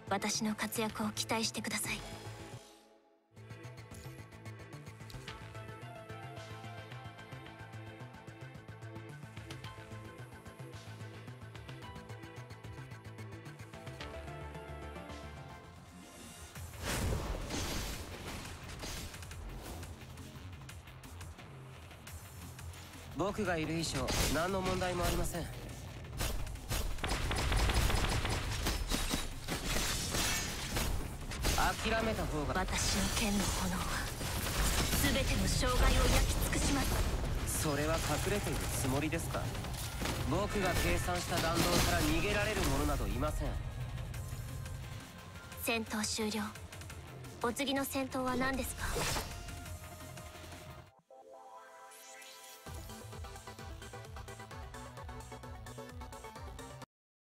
私の活躍を期待してください。 僕がいる以上何の問題もありません。諦めた方が。 私の剣の炎は全ての障害を焼き尽くします。 それは隠れているつもりですか？僕が計算した弾道から逃げられる者などいません。 戦闘終了。お次の戦闘は何ですか？